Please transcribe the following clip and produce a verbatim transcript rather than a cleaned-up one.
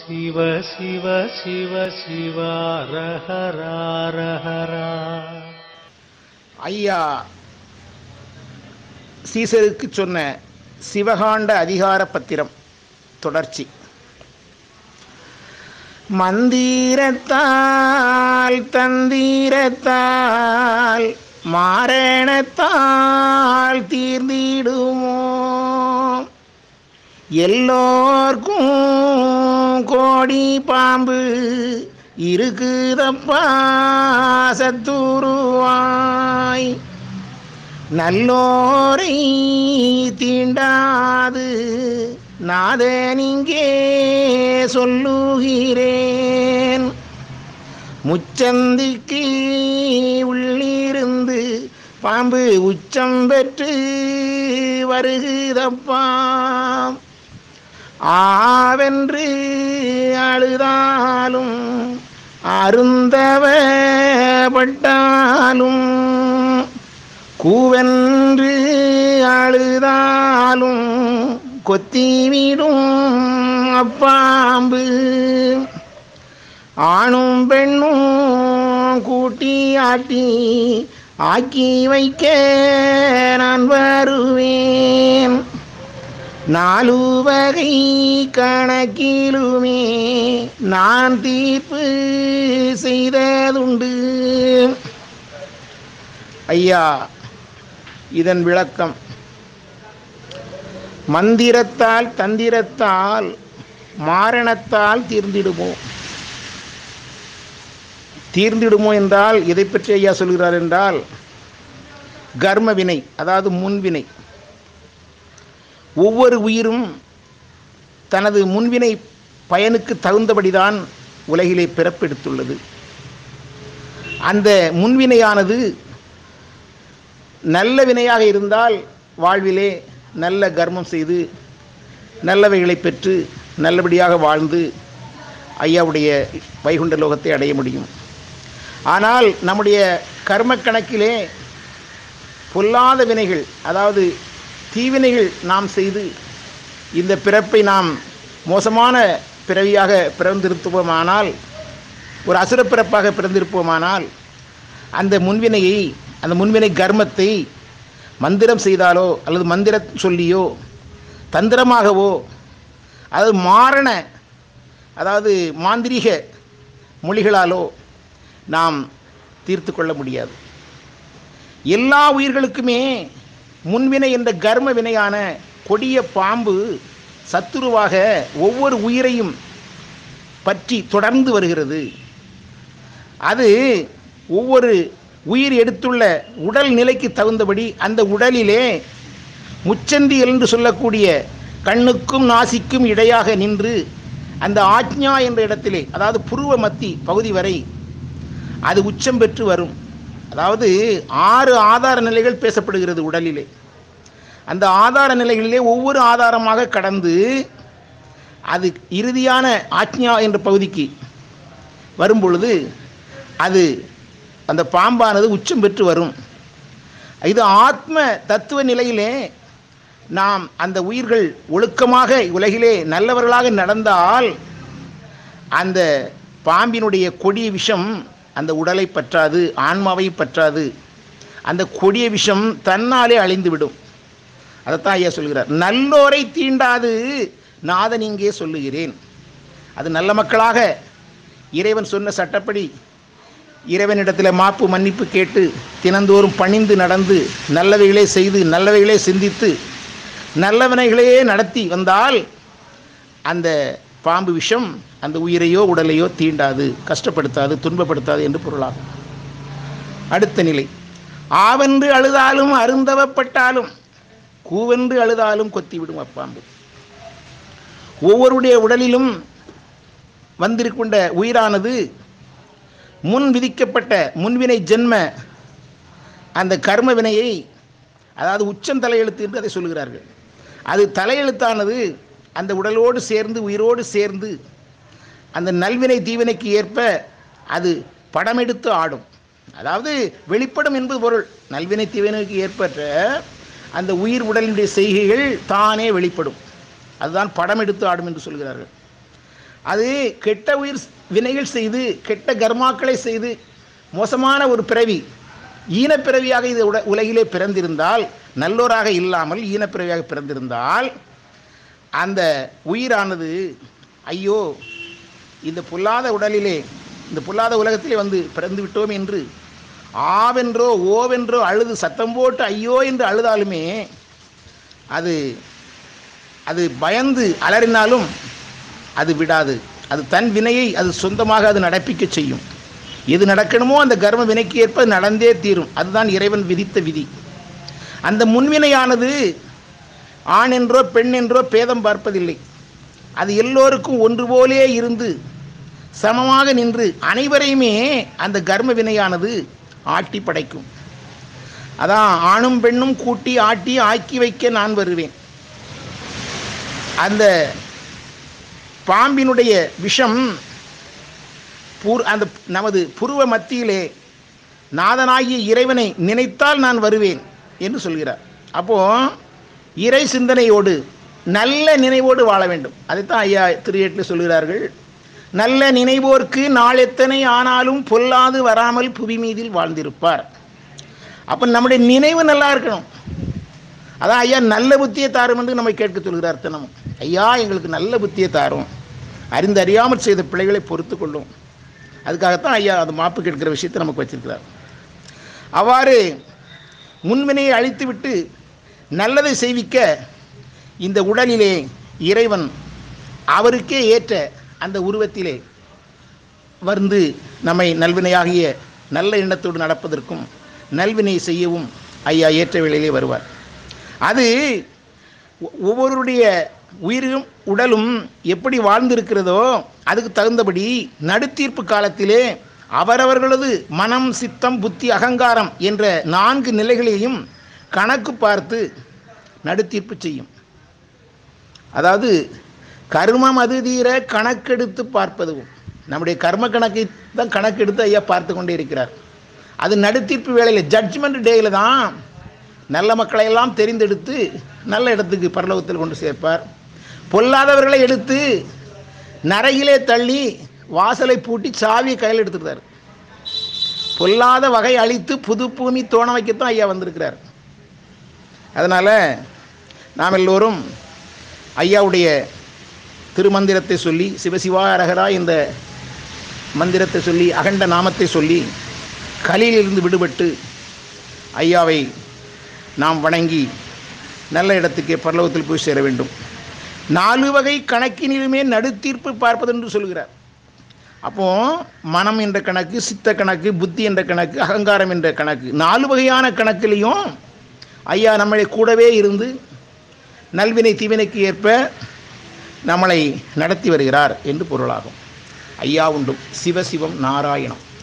சிவ சிவ சிவ சிவ ரஹரா ரஹரா. ஐயா சீசருக்கு சொன்ன சிவகாண்ட அதிகார பத்திரம் தொடர்ச்சி. மந்திரத்தால் தந்திரத்தால் மாரணத்தால் தீர்ந்திடுமோ எல்லோர்க்கும் கோடி பாம்பு இருக்குதப்பா சத்துருவாய் நல்லோரை தீண்டாது நாதனிங்கே சொல்லுகிறேன். முச்சந்திக்கு உள்ளிருந்து பாம்பு உச்சம் பெற்று வருகுதப்பா ஆவென்று அழுதாலும் அருந்தவப்பட்டாலும் கூவென்று அழுதாலும் கொத்திவிடும் அப்பாம்பு ஆணும் பெண்ணும் கூட்டி ஆட்டி ஆக்கி வைக்க நான் வருவேன். நாலு வகை கணக்கிலுமே நான் தீர்ப்பு செய்ததுண்டு. ஐயா இதன் விளக்கம். மந்திரத்தால் தந்திரத்தால் மாரணத்தால் தீர்ந்திடுமோ தீர்ந்திடுமோ என்றால் எதை பற்றி ஐயா சொல்கிறார் என்றால் கர்ம வினை, அதாவது முன்வினை. ஒவ்வொரு உயிரும் தனது முன்வினை பயனுக்கு தகுந்தபடிதான் உலகிலே பிறப்பெடுத்துள்ளது. அந்த முன்வினையானது நல்ல வினையாக இருந்தால் வாழ்விலே நல்ல கர்மம் செய்து நல்லவைகளை பெற்று நல்லபடியாக வாழ்ந்து ஐயாவுடைய வைகுண்ட லோகத்தை அடைய முடியும். ஆனால் நம்முடைய கர்ம கணக்கிலே பொல்லாத வினைகள், அதாவது தீவினைகள் நாம் செய்து இந்த பிறப்பை நாம் மோசமான பிறவியாக பிறந்திருப்போமானால், ஒரு அசுர பிறப்பாக பிறந்திருப்போமானால், அந்த முன்வினையை அந்த முன்வினை கர்மத்தை மந்திரம் செய்தாலோ அல்லது மந்திர சொல்லியோ தந்திரமாகவோ அதாவது மாரண அதாவது மாந்திரீக மொழிகளாலோ நாம் தீர்த்து கொள்ள முடியாது. எல்லா உயிர்களுக்குமே முன்வினை என்ற கர்ம வினையான கொடிய பாம்பு சத்துருவாக ஒவ்வொரு உயிரையும் பற்றி தொடர்ந்து வருகிறது. அது ஒவ்வொரு உயிர் எடுத்துள்ள உடல் நிலைக்கு தகுந்தபடி அந்த உடலிலே முச்சந்தி என்று சொல்லக்கூடிய கண்ணுக்கும் நாசிக்கும் இடையாக நின்று அந்த ஆக்ஞா என்ற இடத்திலே, அதாவது புருவ மத்தி பகுதி வரை அது உச்சம் பெற்று வரும். அதாவது ஆறு ஆதார நிலைகள் பேசப்படுகிறது உடலிலே. அந்த ஆதார நிலைகளிலே ஒவ்வொரு ஆதாரமாக கடந்து அது இறுதியான ஆக்ஞா என்ற பகுதிக்கு வரும்பொழுது அது அந்த பாம்பானது உச்சம் பெற்று வரும். இது ஆத்ம தத்துவ நிலையிலே நாம் அந்த உயிர்கள் ஒழுக்கமாக உலகிலே நல்லவர்களாக நடந்தால் அந்த பாம்பினுடைய கொடிய விஷம் அந்த உடலை பற்றாது, ஆன்மாவை பற்றாது. அந்த கொடிய விஷம் தன்னாலே அழிந்துவிடும். அதைத்தான் ஐயா சொல்கிறார். நல்லோரை தீண்டாது நாதன் இங்கே சொல்லுகிறேன். அது நல்ல மக்களாக இறைவன் சொன்ன சட்டப்படி இறைவனிடத்தில் மாப்பு மன்னிப்பு கேட்டு தினந்தோறும் பணிந்து நடந்து நல்லவைகளே செய்து நல்லவைகளே சிந்தித்து நல்லவனைகளையே நடத்தி வந்தால் அந்த பாம்பு விஷம் அந்த உயிரையோ உடலையோ தீண்டாது, கஷ்டப்படுத்தாது, துன்பப்படுத்தாது என்று பொருளாகும். அடுத்த நிலை. ஆவென்று அழுதாலும் அருந்தவப்பட்டாலும் கூவென்று அழுதாலும் கொத்திவிடும் அப்பாம்பு. ஒவ்வொருடைய உடலிலும் வந்திருக்கின்ற உயிரானது முன் விதிக்கப்பட்ட முன்வினை ஜென்ம அந்த கர்ம வினையை, அதாவது உச்சம் தலையெழுத்து என்று அதை சொல்கிறார்கள். அது தலையெழுத்தானது அந்த உடலோடு சேர்ந்து உயிரோடு சேர்ந்து அந்த நல்வினை தீவினைக்கு ஏற்ப அது படமெடுத்து ஆடும். அதாவது வெளிப்படும் என்பது பொருள். நல்வினை தீவினைக்கு ஏற்பட்ட அந்த உயிர் உடலினுடைய செய்கைகள் தானே வெளிப்படும். அதுதான் படம் எடுத்து ஆடும் என்று சொல்கிறார்கள். அது கெட்ட உயிர் வினைகள் செய்து கெட்ட கர்மாக்களை செய்து மோசமான ஒரு பிறவி ஈனப்பிறவியாக இது உட உலகிலே பிறந்திருந்தால், நல்லோராக இல்லாமல் ஈனப்பிறவியாக பிறந்திருந்தால், அந்த உயிரானது ஐயோ இந்த பொல்லாத உடலிலே இந்த பொல்லாத உலகத்திலே வந்து பிறந்து விட்டோம் என்று ஆவென்றோ ஓவென்றோ அழுது சத்தம் போட்டு ஐயோ என்று அழுதாலுமே அது அது பயந்து அலறினாலும் அது விடாது. அது தன் வினையை அது சொந்தமாக அது நடப்பிக்க செய்யும். எது நடக்கணுமோ அந்த கர்ம வினைக்கு ஏற்ப நடந்தே தீரும். அதுதான் இறைவன் விதித்த விதி. அந்த முன்வினையானது ஆண் என்றோ பெண் என்றோ பேதம் பார்ப்பதில்லை. அது எல்லோருக்கும் ஒன்று போலே இருந்து சமமாக நின்று அனைவரையுமே அந்த கர்ம வினையானது ஆட்டி படைக்கும். அதான் ஆணும் பெண்ணும் கூட்டி ஆட்டி ஆக்கி வைக்க நான் வருவேன். அந்த பாம்பினுடைய விஷம் பூர் அந்த நமது புருவ மத்தியிலே நாதனாகிய இறைவனை நினைத்தால் நான் வருவேன் என்று சொல்கிறார். அப்போ இறை சிந்தனையோடு நல்ல நினைவோடு வாழ வேண்டும். அதைத்தான் ஐயா திருஏட்டில் சொல்கிறார்கள். நல்ல நினைவோர்க்கு நாளெத்தனை ஆனாலும் பொல்லாது வராமல் புவி மீதில் வாழ்ந்திருப்பார். அப்போ நம்முடைய நினைவு நல்லா இருக்கணும். அதான் ஐயா நல்ல புத்தியை தாரும் என்று நம்மை கேட்க சொல்கிறார் தினமும். ஐயா எங்களுக்கு நல்ல புத்தியை தாரும், அறிந்து அறியாமல் செய்த பிள்ளைகளை பொறுத்து கொள்ளும். அதுக்காகத்தான் ஐயா அது மாப்பு கேட்கிற விஷயத்தை நமக்கு வச்சிருக்கிறார். அவ்வாறு முன்வினையை அழித்துவிட்டு நல்லதை செய்விக்க இந்த உடலிலே இறைவன் அவருக்கே ஏற்ற அந்த உருவத்திலே வந்து நம்மை நல்வினையாகிய நல்ல எண்ணத்தோடு நடப்பதற்கும் நல்வினை செய்யவும் ஐயா ஏற்ற வேளையிலே வருவார். அது ஒவ்வொருடைய உயிரும் உடலும் எப்படி வாழ்ந்திருக்கிறதோ அதுக்கு தகுந்தபடி நடுத்தீர்ப்பு காலத்திலே அவரவர்களது மனம், சித்தம், புத்தி, அகங்காரம் என்ற நான்கு நிலைகளையும் கணக்கு பார்த்து நடுத்தீர்ப்பு செய்யும். அதாவது கர்மம் அது தீர கணக்கெடுத்து பார்ப்பதும், நம்முடைய கர்ம கணக்கை தான் கணக்கெடுத்து ஐயா பார்த்து கொண்டே இருக்கிறார். அது நடுத்தீர்ப்பு வேளையில் ஜட்ஜ்மெண்ட் டேயில் தான் நல்ல மக்களை எல்லாம் தெரிந்தெடுத்து நல்ல இடத்துக்கு பரலோகத்தில் கொண்டு சேர்ப்பார். பொல்லாதவர்களை எடுத்து நரையிலே தள்ளி வாசலை பூட்டி சாவியை கையில் எடுத்துக்கிறார். பொல்லாத வகை அழித்து புது பூமி தோண வைக்கத்தான் ஐயா வந்திருக்கிறார். அதனால் நாம் எல்லோரும் ஐயாவுடைய திருமந்திரத்தை சொல்லி சிவசிவா அரகரா இந்த மந்திரத்தை சொல்லி அகண்ட நாமத்தை சொல்லி கலியிலிருந்து விடுபட்டு ஐயாவை நாம் வணங்கி நல்ல இடத்துக்கு பரலோகத்தில் போய் சேர வேண்டும். நாலு வகை கணக்கினிலுமே நடுத்தீர்ப்பு பார்ப்பது என்று சொல்கிறார். அப்போ மனம் என்ற கணக்கு, சித்த கணக்கு, புத்தி என்ற கணக்கு, அகங்காரம் என்ற கணக்கு, நாலு வகையான கணக்கிலையும் ஐயா நம்மளை கூடவே இருந்து நல்வினை தீவினைக்கு ஏற்ப நம்மளை நடத்தி வருகிறார் என்று பொருளாகும். ஐயா உண்டும். சிவசிவம் நாராயணம்.